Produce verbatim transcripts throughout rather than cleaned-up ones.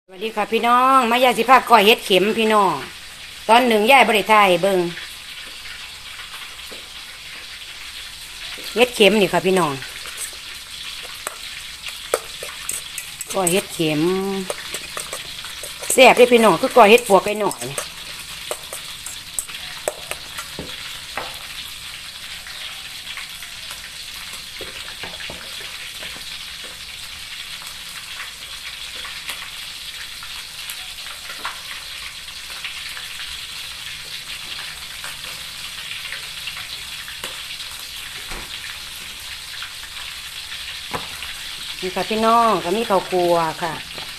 สวัสดีค่ะพี่น้องมายาสิภาคก้อยเฮ็ดเข็มพี่น้องตอนหนึ่งย่ายบริไทยเบิงเฮ็ดเข็มนี่ค่ะพี่น้องก้อยเฮ็ดเข็มแซ่บเลยพี่น้องคือก้อยเฮ็ดปวกไก่หน่อยนี่ค่ะพี่น้องก็มีข้าวคั่วค่ะ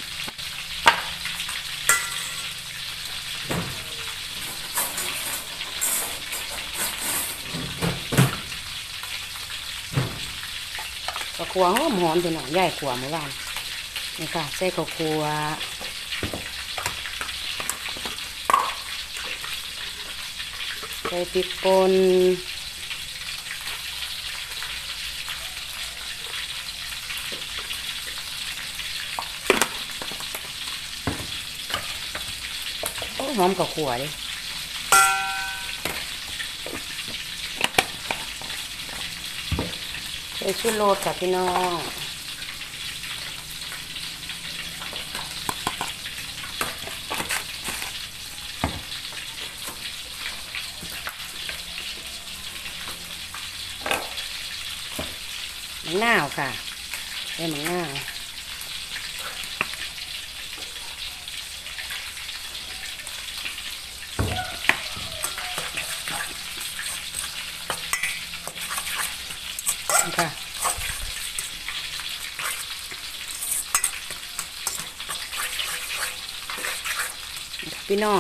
ข้าวคั่วหอมหอมพี่น้องย่ายคั่วเมื่อวานนี่ค่ะใส่ข้าวคั่วใส่พริกป่นหอมกับขัวเลยใส่ชูรสกับพี่น้องมะนาวค่ะใส่มะนาวค่ะพี่น้อง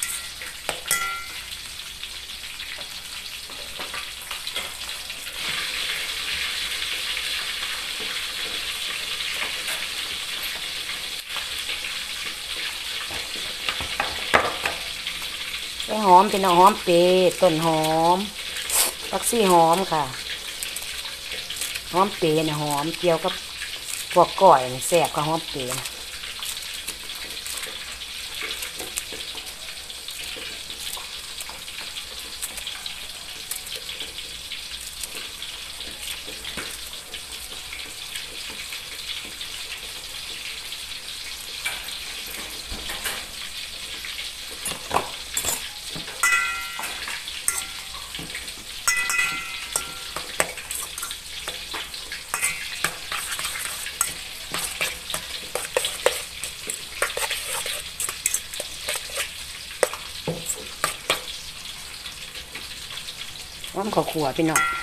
ใส่หอมเป็นหอมเปรย์ต้นหอมผักชีหอมค่ะหอมเปรย์เนี่ยหอมเกี่ยวกับพวกก้อยแซ่บกับหอมเปรย์หอมข้าวคั่วพี่น้อง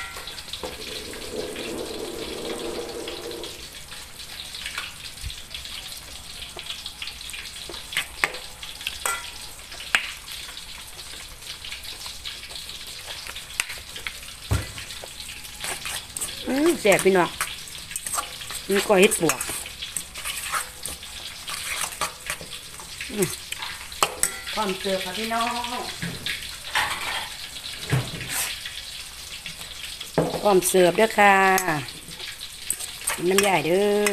อืมแซ่บพี่น้องนี่ก้อยเฮ็ดปวกความเจอค่ะพี่น้องความเสิร์ฟด้วยค่ะน้ำใหญ่เด้อ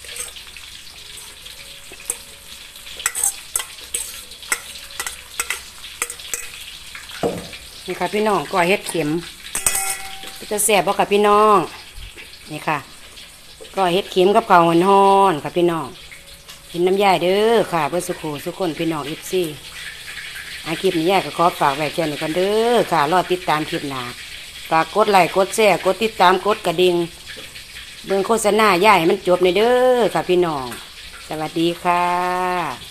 นี่ค่ะพี่น้องก้อยเฮ็ดเข็มจะแซ่บบ่ค่ะพี่น้องนี่ค่ะก้อยเฮ็ดเข็มกับข้าวหอนๆค่ะพี่น้องกินน้ำใหญ่เด้อค่ะเพื่อสุขสุขคนพี่น้องอีฟซี่อาคลิปนี้แยกก็ขอฝากไว้แค่นี้กันเด้อค่ะรอติดตามคลิปหน้าฝากกดไลค์กดแชร์กดติดตามกดกระดิ่งเบิ่งโฆษณาใหญ่มันจบในเด้อค่ะพี่น้องสวัสดีค่ะ